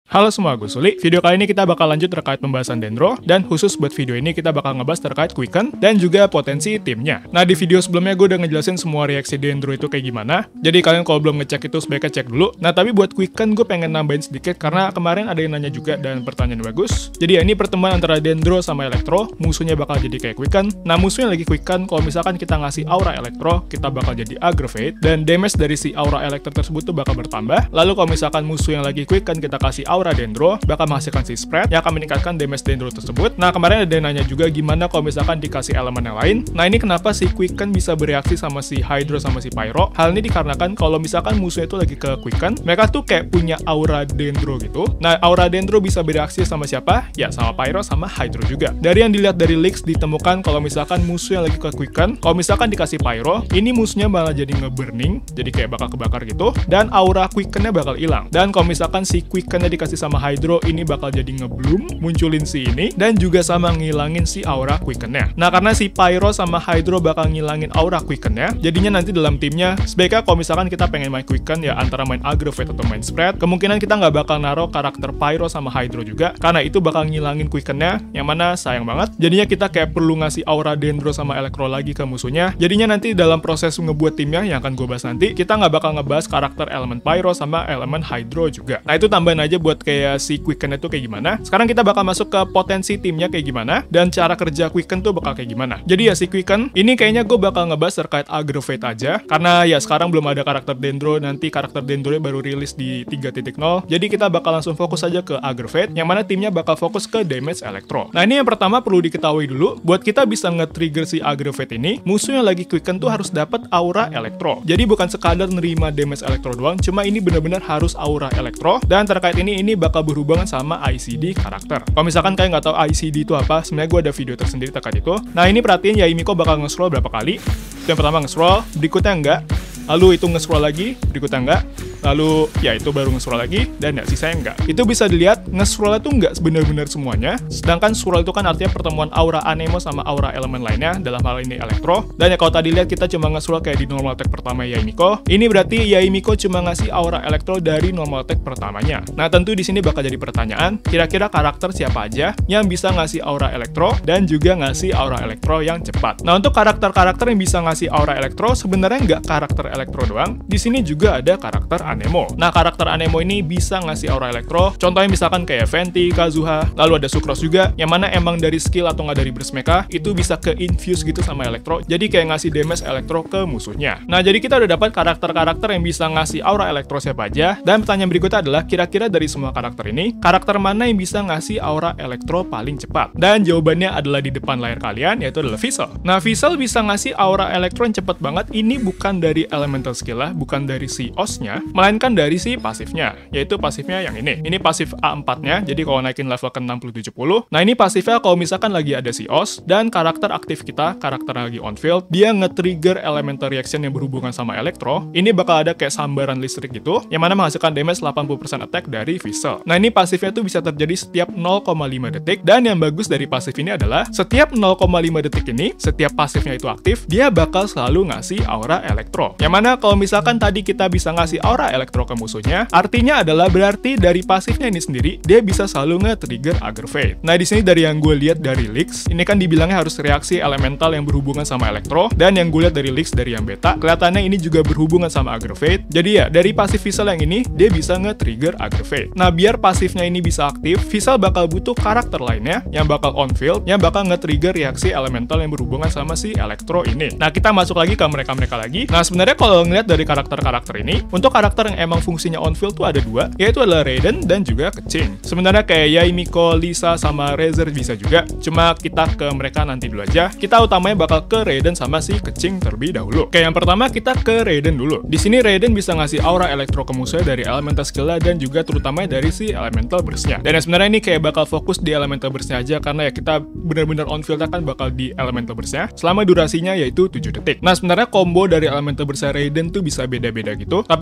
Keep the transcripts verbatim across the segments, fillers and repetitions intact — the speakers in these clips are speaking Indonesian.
Halo semua, gue Suli. Video kali ini kita bakal lanjut terkait pembahasan Dendro, dan khusus buat video ini kita bakal ngebahas terkait Quicken dan juga potensi timnya. Nah, di video sebelumnya gue udah ngejelasin semua reaksi Dendro itu kayak gimana, jadi kalian kalau belum ngecek itu sebaiknya cek dulu. Nah, tapi buat Quicken gue pengen nambahin sedikit karena kemarin ada yang nanya juga dan pertanyaan bagus. Jadi ya, ini pertemuan antara Dendro sama Electro, musuhnya bakal jadi kayak Quicken. Nah, musuhnya lagi Quicken, kalau misalkan kita ngasih aura Electro, kita bakal jadi Aggravate, dan damage dari si aura Electro tersebut tuh bakal bertambah. Lalu kalau misalkan musuh yang lagi Quicken kita kasih aura Dendro, bakal menghasilkan si spread yang akan meningkatkan damage Dendro tersebut. Nah, kemarin ada yang nanya juga gimana kalau misalkan dikasih elemen yang lain. Nah, ini kenapa si Quicken bisa bereaksi sama si Hydro sama si Pyro. Hal ini dikarenakan kalau misalkan musuhnya itu lagi ke Quicken, mereka tuh kayak punya aura Dendro gitu. Nah, aura Dendro bisa bereaksi sama siapa? Ya, sama Pyro sama Hydro juga. Dari yang dilihat dari leaks ditemukan kalau misalkan musuh yang lagi ke Quicken, kalau misalkan dikasih Pyro, ini musuhnya malah jadi nge-burning, jadi kayak bakal kebakar gitu, dan aura Quickennya bakal hilang. Dan kalau misalkan si Quickennya dikasih sama Hydro, ini bakal jadi ngebloom, munculin si ini, dan juga sama ngilangin si aura Quickennya. Nah, karena si Pyro sama Hydro bakal ngilangin aura Quickennya, jadinya nanti dalam timnya, sebaiknya kalau misalkan kita pengen main Quicken, ya antara main Aggravate atau main Spread, kemungkinan kita nggak bakal naruh karakter Pyro sama Hydro juga, karena itu bakal ngilangin Quickennya, yang mana sayang banget. Jadinya kita kayak perlu ngasih aura Dendro sama Electro lagi ke musuhnya. Jadinya nanti dalam proses ngebuat timnya, yang akan gue bahas nanti, kita nggak bakal ngebahas karakter elemen Pyro sama elemen Hydro juga. Nah, itu tambahan aja buat kayak si Quicken itu kayak gimana. Sekarang kita bakal masuk ke potensi timnya kayak gimana, dan cara kerja Quicken tuh bakal kayak gimana. Jadi ya, si Quicken ini kayaknya gue bakal ngebahas terkait Aggravate aja, karena ya sekarang belum ada karakter Dendro, nanti karakter Dendro baru rilis di tiga titik nol. Jadi kita bakal langsung fokus aja ke Aggravate, yang mana timnya bakal fokus ke damage Electro. Nah, ini yang pertama perlu diketahui dulu, buat kita bisa nge-trigger si Aggravate ini, musuh yang lagi Quicken tuh harus dapat aura Electro. Jadi bukan sekadar nerima damage Electro doang, cuma ini bener-bener harus aura Electro, dan terkait ini, ini bakal berhubungan sama I C D karakter. Kalau misalkan kalian nggak tahu I C D itu apa, sebenarnya gue ada video tersendiri terkait itu. Nah, ini perhatiin Yaimiko bakal nge-scroll berapa kali. Yang pertama nge-scroll, berikutnya enggak. Lalu itu nge-scroll lagi, berikutnya enggak. Lalu ya itu baru nge-scroll lagi, dan ya sisanya enggak. Itu bisa dilihat nge-scroll itu enggak benar-benar semuanya. Sedangkan scroll itu kan artinya pertemuan aura Anemo sama aura elemen lainnya, dalam hal ini Electro. Dan ya kalau tadi lihat kita cuma nge-scroll kayak di normal attack pertama Yaimiko. Ini berarti Yaimiko cuma ngasih aura Electro dari normal attack pertamanya. Nah, tentu di sini bakal jadi pertanyaan, kira-kira karakter siapa aja yang bisa ngasih aura Electro dan juga ngasih aura Electro yang cepat. Nah, untuk karakter-karakter yang bisa ngasih aura Electro sebenarnya nggak karakter Electro doang. Di sini juga ada karakter Anemo. Nah, karakter Anemo ini bisa ngasih aura Electro. Contohnya misalkan kayak Venti, Kazuha, lalu ada Sucrose juga, yang mana emang dari skill atau nggak dari burst mecha, itu bisa ke-infuse gitu sama Electro. Jadi kayak ngasih damage Electro ke musuhnya. Nah, jadi kita udah dapat karakter-karakter yang bisa ngasih aura Electro siapa aja. Dan pertanyaan berikutnya adalah, kira-kira dari semua karakter ini, karakter mana yang bisa ngasih aura Electro paling cepat? Dan jawabannya adalah di depan layar kalian, yaitu adalah Visel. Nah, Visel bisa ngasih aura Electro yang cepat banget. Ini bukan dari elemental skill lah, bukan dari si O S-nya, melainkan dari si pasifnya, yaitu pasifnya yang ini. Ini pasif A empat-nya, jadi kalau naikin level ke enam puluh tujuh puluh. Nah, ini pasifnya kalau misalkan lagi ada si O S, dan karakter aktif kita, karakter lagi on field, dia nge-trigger elemental reaction yang berhubungan sama Electro. Ini bakal ada kayak sambaran listrik gitu, yang mana menghasilkan damage delapan puluh persen attack dari Visel. Nah, ini pasifnya tuh bisa terjadi setiap nol koma lima detik, dan yang bagus dari pasif ini adalah, setiap nol koma lima detik ini, setiap pasifnya itu aktif, dia bakal selalu ngasih aura Electro. Yang mana kalau misalkan tadi kita bisa ngasih aura Electro ke musuhnya, artinya adalah berarti dari pasifnya ini sendiri, dia bisa selalu nge-trigger Aggravate. Nah, di sini dari yang gue lihat dari leaks, ini kan dibilangnya harus reaksi elemental yang berhubungan sama Electro, dan yang gue lihat dari leaks dari yang beta, kelihatannya ini juga berhubungan sama Aggravate. Jadi ya, dari pasif Visel yang ini, dia bisa nge-trigger Aggravate. Nah, biar pasifnya ini bisa aktif, Visel bakal butuh karakter lainnya, yang bakal on field, yang bakal nge-trigger reaksi elemental yang berhubungan sama si Electro ini. Nah, kita masuk lagi ke mereka-mereka lagi. Nah, sebenarnya kalau ngeliat dari karakter-karakter ini, untuk karakter yang emang fungsinya on field tuh ada dua, yaitu adalah Raiden dan juga Keqing. Sebenarnya kayak Yaimiko, Lisa, sama Razor bisa juga, cuma kita ke mereka nanti dulu aja. Kita utamanya bakal ke Raiden sama si Keqing terlebih dahulu. Oke, yang pertama kita ke Raiden dulu. Di sini Raiden bisa ngasih aura Electro ke musuhnya dari elemental skill-nya dan juga terutamanya dari si elemental burst-nya. Dan yang sebenarnya ini kayak bakal fokus di elemental burst-nya aja, karena ya kita benar-benar on field kan bakal di elemental burst-nya selama durasinya yaitu tujuh detik. Nah, sebenarnya combo dari elemental burst Raiden tuh bisa beda-beda gitu. Tapi kalau ngeliat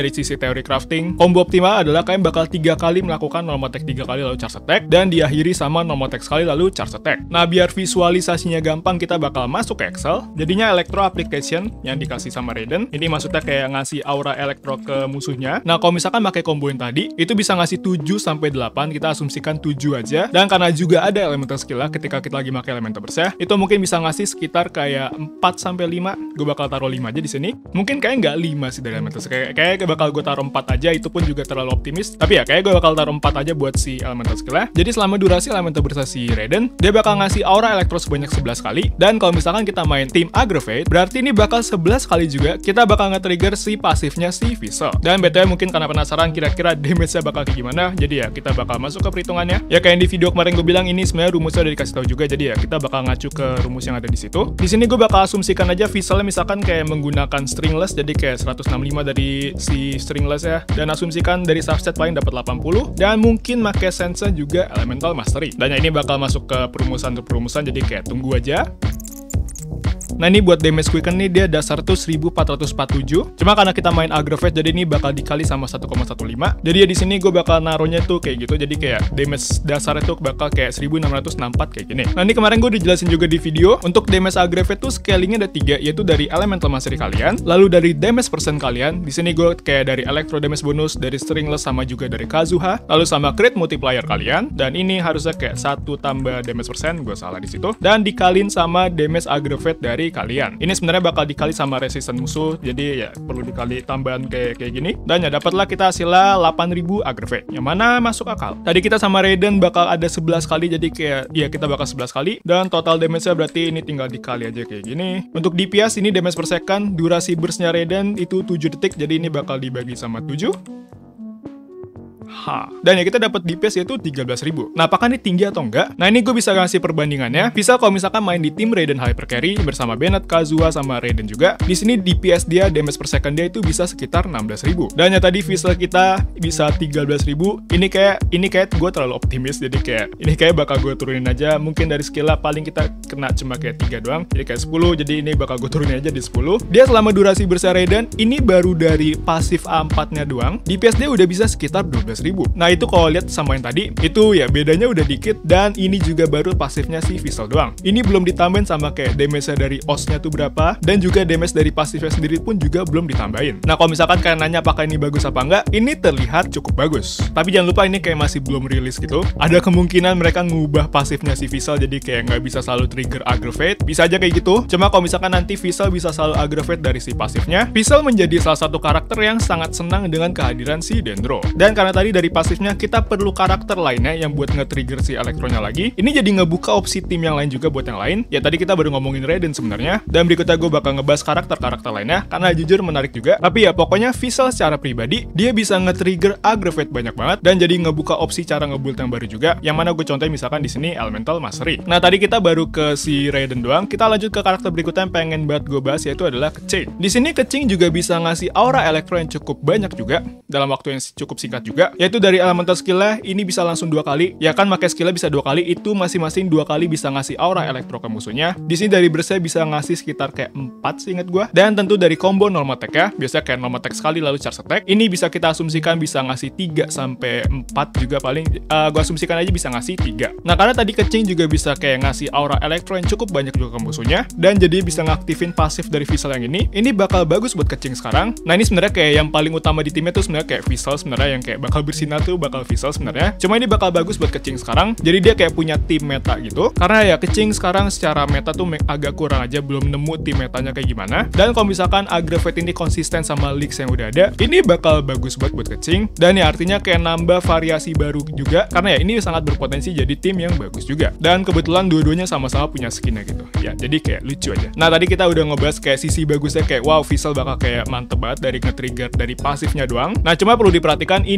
dari sisi teori crafting, combo optimal adalah kalian bakal tiga kali melakukan normal attack tiga kali lalu charge attack, dan diakhiri sama normal attack sekali lalu charge attack. Nah, biar visualisasinya gampang, kita bakal masuk ke Excel. Jadinya Electro Application yang dikasih sama Raiden, ini maksudnya kayak ngasih aura elektro ke musuhnya. Nah, kalau misalkan pakai combo yang tadi, itu bisa ngasih tujuh sampai delapan, kita asumsikan tujuh aja. Dan karena juga ada elemental skill ketika kita lagi pakai elemental bersih, itu mungkin bisa ngasih sekitar kayak empat sampai lima. Gue bakal taruh lima aja di sini. Mungkin kayak nggak lima sih dari elemental skill. Kayak, kayak bakal gue taruh empat aja, itu pun juga terlalu optimis. Tapi ya kayak gue bakal taruh empat aja buat si elemental skill. Jadi selama durasi elemental bersih si Raiden, dia bakal ngasih aura elektro sebanyak sebelas kali. Dan kalau misalkan kita main tim Aggravate, berarti ini bakal sebelas kali juga kita bakal nge-trigger si pasifnya si Visel. Dan B T W mungkin karena penasaran kira-kira damage-nya bakal kayak gimana, jadi ya kita bakal masuk ke perhitungannya. Ya kayak yang di video kemarin gue bilang, ini sebenarnya rumusnya udah dikasih tahu juga, jadi ya kita bakal ngacu ke rumus yang ada di situ. Di sini gue bakal asumsikan aja Viselnya misalkan kayak menggunakan stringless, jadi kayak seratus enam puluh lima dari si stringless ya, dan asumsikan dari subset paling dapat delapan puluh, dan mungkin pakai sense juga elemental mastery. Dan ya ini bakal masuk ke perumusan-perumusan, jadi kayak tunggu aja. Nah, ini buat damage quicken nih, dia dasar tuh seribu empat ratus empat puluh tujuh. Cuma karena kita main Aggravate, jadi ini bakal dikali sama satu koma satu lima. Jadi ya di sini gue bakal naruhnya tuh kayak gitu. Jadi kayak damage dasarnya tuh bakal kayak seribu enam ratus enam puluh empat kayak gini. Nah, ini kemarin gue dijelasin juga di video. Untuk damage Aggravate tuh scalingnya ada tiga, yaitu dari elemental mastery kalian, lalu dari damage percent kalian. Di sini gue kayak dari electro damage bonus, dari stringless, sama juga dari Kazuha, lalu sama crit multiplier kalian. Dan ini harusnya kayak satu tambah damage persen, gue salah di situ. Dan dikalin sama damage Aggravate dari kalian. Ini sebenarnya bakal dikali sama resistance musuh, jadi ya perlu dikali tambahan kayak kayak gini. Dan ya dapatlah kita hasilnya delapan ribu Aggravate, yang mana masuk akal. Tadi kita sama Raiden bakal ada sebelas kali, jadi kayak ya kita bakal sebelas kali, dan total damage-nya berarti ini tinggal dikali aja kayak gini. Untuk D P S ini damage per second, durasi burst-nya Raiden itu tujuh detik, jadi ini bakal dibagi sama tujuh. Ha. Dan ya kita dapat D P S yaitu tiga belas ribu. Nah, apakah ini tinggi atau enggak? Nah, ini gue bisa ngasih perbandingannya. Bisa kalau misalkan main di tim Raiden Hyper Carry bersama Bennett, Kazuha, sama Raiden juga. Di sini D P S dia, damage per second dia itu bisa sekitar enam belas ribu. Dan ya tadi Visel kita bisa tiga belas ribu. Ini kayak ini kayak gue terlalu optimis, jadi kayak ini kayak bakal gue turunin aja. Mungkin dari skill paling kita kena cuma kayak tiga doang. Jadi kayak sepuluh. Jadi ini bakal gue turunin aja di sepuluh. Dia selama durasi bersama Raiden ini baru dari pasif A empat-nya doang. D P S dia udah bisa sekitar dua belas ribu. Nah, itu kalau lihat sama yang tadi, itu ya bedanya udah dikit, dan ini juga baru pasifnya si Visel doang. Ini belum ditambahin sama kayak damage-nya dari O S-nya tuh berapa, dan juga damage dari pasifnya sendiri pun juga belum ditambahin. Nah, kalau misalkan kalian nanya apakah ini bagus apa enggak, ini terlihat cukup bagus. Tapi jangan lupa ini kayak masih belum rilis gitu. Ada kemungkinan mereka ngubah pasifnya si Visel, jadi kayak nggak bisa selalu trigger Aggravate. Bisa aja kayak gitu. Cuma kalau misalkan nanti Visel bisa selalu Aggravate dari si pasifnya, Visel menjadi salah satu karakter yang sangat senang dengan kehadiran si Dendro. Dan karena tadi dari pasifnya kita perlu karakter lainnya yang buat nge-trigger si elektronya lagi. Ini jadi ngebuka opsi tim yang lain juga buat yang lain. Ya tadi kita baru ngomongin Raiden sebenarnya, dan berikutnya gue bakal ngebahas karakter-karakter lainnya karena jujur menarik juga. Tapi ya pokoknya Visel secara pribadi dia bisa nge-trigger Aggravate banyak banget, dan jadi ngebuka opsi cara nge-build yang baru juga. Yang mana gue contohin misalkan di sini Elemental Mastery. Nah, tadi kita baru ke si Raiden doang. Kita lanjut ke karakter berikutnya yang pengen banget gue bahas, yaitu adalah Keqing. Di sini Keqing juga bisa ngasih aura elektro yang cukup banyak juga dalam waktu yang cukup singkat juga, yaitu dari elemental skillnya ini bisa langsung dua kali. Ya kan, pakai skillnya bisa dua kali, itu masing-masing dua kali bisa ngasih aura elektro ke musuhnya. Di sini dari burstnya bisa ngasih sekitar kayak empat sih ingat gua. Dan tentu dari combo normal attack ya, biasanya kayak normal attack sekali lalu charge attack. Ini bisa kita asumsikan bisa ngasih tiga sampai empat juga paling. Uh, gua asumsikan aja bisa ngasih tiga. Nah, karena tadi Keqing juga bisa kayak ngasih aura elektro yang cukup banyak juga ke musuhnya, dan jadi bisa ngaktifin pasif dari Visel yang ini. Ini bakal bagus buat Keqing sekarang. Nah, ini sebenarnya kayak yang paling utama di timnya tuh sebenarnya kayak Visel sebenarnya, yang kayak bakal bersinar tuh bakal Visel sebenarnya. Cuma ini bakal bagus buat Keqing sekarang. Jadi dia kayak punya tim meta gitu. Karena ya Keqing sekarang secara meta tuh agak kurang aja, belum nemu tim metanya kayak gimana. Dan kalau misalkan Aggravate ini konsisten sama leaks yang udah ada, ini bakal bagus buat buat Keqing. Dan ya artinya kayak nambah variasi baru juga. Karena ya ini sangat berpotensi jadi tim yang bagus juga. Dan kebetulan dua-duanya sama-sama punya skinnya gitu. Ya, jadi kayak lucu aja. Nah, tadi kita udah ngebahas kayak sisi bagusnya, kayak wow, Visel bakal kayak mantep banget dari nge-trigger dari pasifnya doang. Nah, cuma perlu diperhatikan ini dari pasif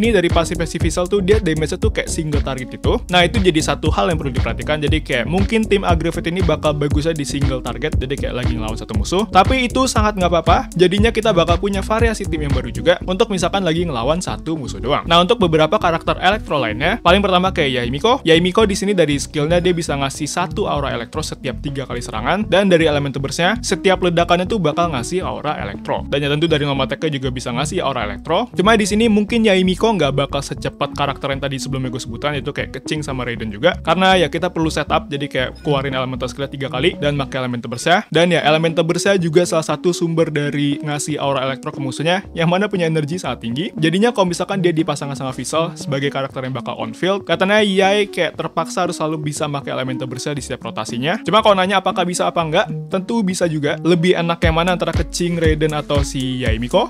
pasifnya si Fizzle tuh dia damage-nya tuh kayak single target gitu. Nah itu jadi satu hal yang perlu diperhatikan. Jadi kayak mungkin tim Aggravate ini bakal bagusnya di single target, jadi kayak lagi ngelawan satu musuh. Tapi itu sangat nggak apa-apa. Jadinya kita bakal punya variasi tim yang baru juga untuk misalkan lagi ngelawan satu musuh doang. Nah untuk beberapa karakter elektro lainnya, paling pertama kayak Yaimiko. Yaimiko di sini dari skillnya dia bisa ngasih satu aura elektro setiap tiga kali serangan, dan dari elemen tubersnya setiap ledakannya tuh bakal ngasih aura elektro. Dan ya tentu dari normal attack juga bisa ngasih aura elektro. Cuma di sini mungkin Yaimiko nggak bakal secepat karakter yang tadi sebelumnya gue sebutan, itu kayak Keqing sama Raiden juga, karena ya kita perlu setup, jadi kayak keluarin elemental skill tiga kali dan pakai elemen tubersnya. Dan ya elemen tubersnya juga salah satu sumber dari ngasih aura elektro ke musuhnya yang mana punya energi sangat tinggi. Jadinya kalau misalkan dia dipasangkan sama Fizzle sebagai karakter yang bakal on field, katanya Yai kayak terpaksa harus selalu bisa pakai elemen tubersnya di setiap rotasinya. Cuma kalau nanya apakah bisa apa enggak, tentu bisa juga. Lebih enak yang mana antara Keqing, Raiden atau si Yaimiko?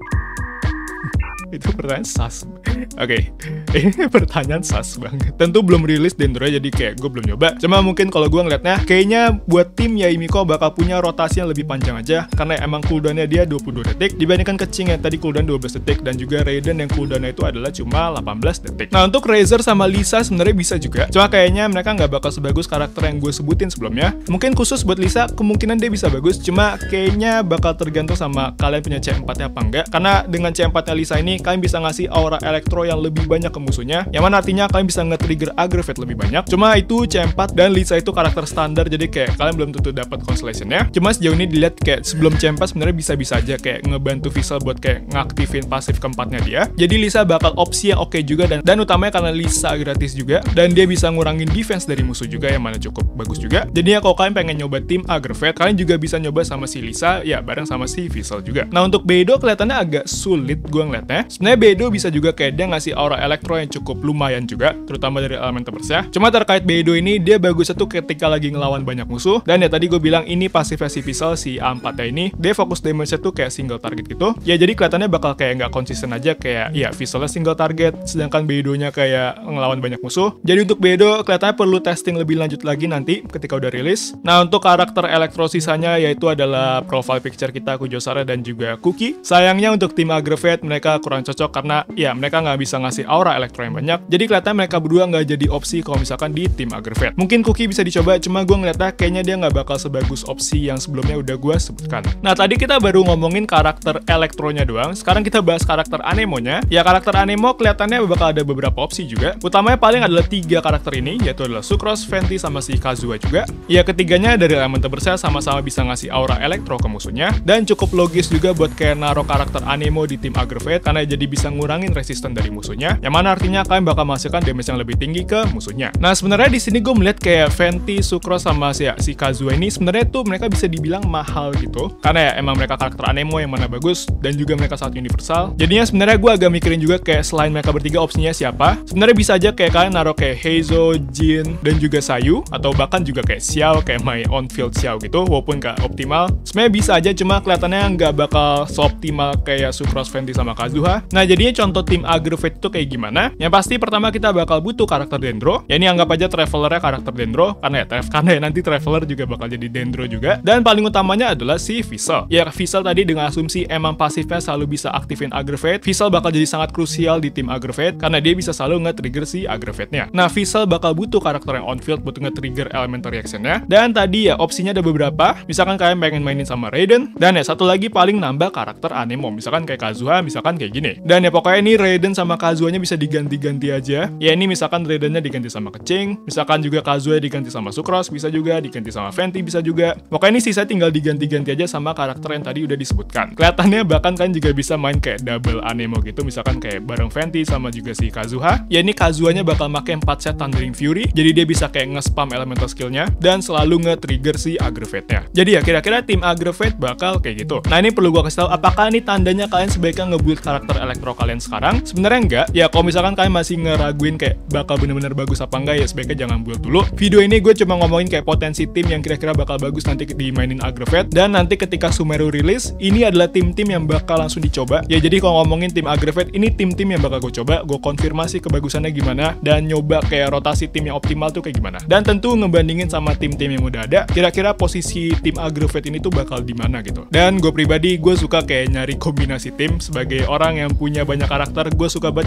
Itu pertanyaan sas. Oke, okay. Ini pertanyaan sas banget. Tentu belum rilis Dendro, jadi kayak gue belum nyoba. Cuma mungkin kalau gue ngeliatnya, kayaknya buat tim Yaimiko bakal punya rotasi yang lebih panjang aja, karena emang cooldownnya dia dua puluh dua detik, dibandingkan Keqing yang tadi cooldown dua belas detik, dan juga Raiden yang cooldownnya itu adalah cuma delapan belas detik. Nah untuk Razor sama Lisa sebenarnya bisa juga, cuma kayaknya mereka nggak bakal sebagus karakter yang gue sebutin sebelumnya. Mungkin khusus buat Lisa, kemungkinan dia bisa bagus, cuma kayaknya bakal tergantung sama kalian punya C empat-nya apa enggak. Karena dengan C empat-nya Lisa ini, kalian bisa ngasih aura elektro yang lebih banyak ke musuhnya, yang mana artinya kalian bisa nge-trigger Aggravate lebih banyak. Cuma itu C empat dan Lisa itu karakter standar, jadi kayak kalian belum tentu dapat constellation-nya. Cuma sejauh ini dilihat kayak sebelum C empat sebenarnya bisa-bisa aja kayak ngebantu Fizzle buat kayak ngaktifin pasif keempatnya dia. Jadi Lisa bakal opsi yang oke juga, dan dan utamanya karena Lisa gratis juga, dan dia bisa ngurangin defense dari musuh juga, yang mana cukup bagus juga. Jadinya kalau kalian pengen nyoba tim Aggravate, kalian juga bisa nyoba sama si Lisa, ya bareng sama si Fizzle juga. Nah untuk Beidou kelihatannya agak sulit gue ngeliatnya. Sebenarnya Beidou bisa juga kayak dia ngasih aura elektro yang cukup lumayan juga, terutama dari elemen tubersnya. Cuma terkait Beidou ini, dia bagusnya tuh ketika lagi ngelawan banyak musuh. Dan ya tadi gue bilang ini pasifnya si Fizzle, si A empat-nya ini, dia fokus damage-nya tuh kayak single target gitu. Ya jadi kelihatannya bakal kayak nggak konsisten aja, kayak ya Fizzle-nya single target, sedangkan Beidou-nya kayak ngelawan banyak musuh. Jadi untuk Beidou kelihatannya perlu testing lebih lanjut lagi nanti ketika udah rilis. Nah untuk karakter elektro sisanya yaitu adalah profile picture kita Kujosara dan juga Kuki. Sayangnya untuk tim Aggravate mereka kurang cocok karena ya mereka nggak bisa ngasih aura elektro yang banyak. Jadi kelihatan mereka berdua nggak jadi opsi kalau misalkan di tim Aggravate. Mungkin Kuki bisa dicoba, cuma gue ngeliatnya kayaknya dia nggak bakal sebagus opsi yang sebelumnya udah gue sebutkan. Nah tadi kita baru ngomongin karakter elektronya doang. Sekarang kita bahas karakter anemonya. Ya karakter anemo kelihatannya bakal ada beberapa opsi juga. Utamanya paling adalah tiga karakter ini, yaitu adalah Sucrose, Venti, sama si Kazuha juga. Ya ketiganya dari elemen tubersnya sama-sama bisa ngasih aura elektro ke musuhnya, dan cukup logis juga buat kayak naruh karakter anemo di tim Aggravate karena jadi bisa ngurangin resisten dari musuhnya, yang mana artinya kalian bakal menghasilkan damage yang lebih tinggi ke musuhnya. Nah sebenarnya di sini gue melihat kayak Venti, Sucrose sama si, si Kazuha ini sebenarnya tuh mereka bisa dibilang mahal gitu, karena ya emang mereka karakter anemo yang mana bagus dan juga mereka sangat universal. Jadinya sebenarnya gue agak mikirin juga kayak selain mereka bertiga opsinya siapa. Sebenarnya bisa aja kayak kalian naruh kayak Heizo, Jin, dan juga Sayu, atau bahkan juga kayak Xiao, kayak my on field Xiao gitu, walaupun gak optimal. Sebenarnya bisa aja, cuma kelihatannya nggak bakal seoptimal kayak Sucrose, Venti, sama Kazuha. Nah jadinya contoh tim Aggravate itu kayak gimana? Yang pasti pertama kita bakal butuh karakter Dendro. Ya ini anggap aja Traveler-nya karakter Dendro, karena ya karena ya nanti Traveler juga bakal jadi Dendro juga. Dan paling utamanya adalah si Fizzle. Ya Fizzle tadi dengan asumsi emang pasifnya selalu bisa aktifin Aggravate, Fizzle bakal jadi sangat krusial di tim Aggravate karena dia bisa selalu nge-trigger si Aggravate-nya. Nah Fizzle bakal butuh karakter yang on field buat nge-trigger elemental reaction-nya. Dan tadi ya opsinya ada beberapa. Misalkan kalian pengen mainin sama Raiden, dan ya satu lagi paling nambah karakter anemo, misalkan kayak Kazuha, misalkan kayak gini. Dan ya pokoknya ini Raiden sama Kazuha-nya bisa diganti-ganti aja. Ya ini misalkan Raiden-nya diganti sama Keqing, misalkan juga Kazuha diganti sama Sucrose, bisa juga diganti sama Venti, bisa juga. Pokoknya ini sisa tinggal diganti-ganti aja sama karakter yang tadi udah disebutkan. Kelihatannya bahkan kan juga bisa main kayak double anemo gitu, misalkan kayak bareng Venti sama juga si Kazuha. Ya ini Kazuha-nya bakal pakai empat set Thundering Fury, jadi dia bisa kayak nge-spam elemental skill-nya dan selalu nge-trigger si Aggravate-nya. Jadi ya kira-kira tim Aggravate bakal kayak gitu. Nah ini perlu gua kasih tahu, apakah ini tandanya kalian sebaiknya nge-build karakter elektro kalian sekarang? Sebenarnya enggak. Ya kalau misalkan kalian masih ngeraguin kayak bakal bener-bener bagus apa enggak, ya sebaiknya jangan build dulu. Video ini gue cuma ngomongin kayak potensi tim yang kira-kira bakal bagus nanti dimainin Aggravate, dan nanti ketika Sumeru rilis, ini adalah tim-tim yang bakal langsung dicoba. Ya jadi kalau ngomongin tim Aggravate, ini tim-tim yang bakal gue coba, gue konfirmasi kebagusannya gimana, dan nyoba kayak rotasi tim yang optimal tuh kayak gimana. Dan tentu ngebandingin sama tim-tim yang udah ada, kira-kira posisi tim Aggravate ini tuh bakal di mana gitu. Dan gue pribadi, gue suka kayak nyari kombinasi tim. Sebagai orang yang punya banyak karakter, gue suka banget nyari kombinasi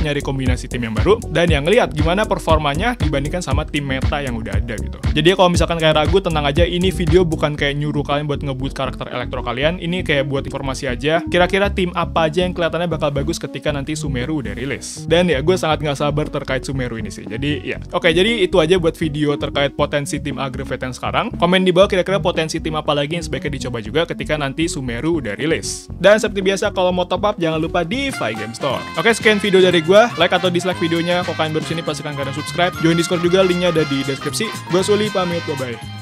kombinasi tim yang baru, dan yang ngeliat gimana performanya dibandingkan sama tim meta yang udah ada gitu. Jadi kalau misalkan kayak ragu, tenang aja, ini video bukan kayak nyuruh kalian buat nge-boot karakter elektro kalian, ini kayak buat informasi aja, kira-kira tim apa aja yang kelihatannya bakal bagus ketika nanti Sumeru udah rilis. Dan ya, gue sangat nggak sabar terkait Sumeru ini sih. Jadi ya, oke, jadi itu aja buat video terkait potensi tim Aggregate yang sekarang. Komen di bawah kira-kira potensi tim apa lagi yang sebaiknya dicoba juga ketika nanti Sumeru udah rilis. Dan seperti biasa, kalau mau top up jangan lupa di Fly Game Store. Oke, sekian video dari gue. Like atau dislike videonya, kalau kalian baru sini pastikan kalian subscribe. Join Discord juga, linknya ada di deskripsi. Gue Suli, pamit, bye-bye.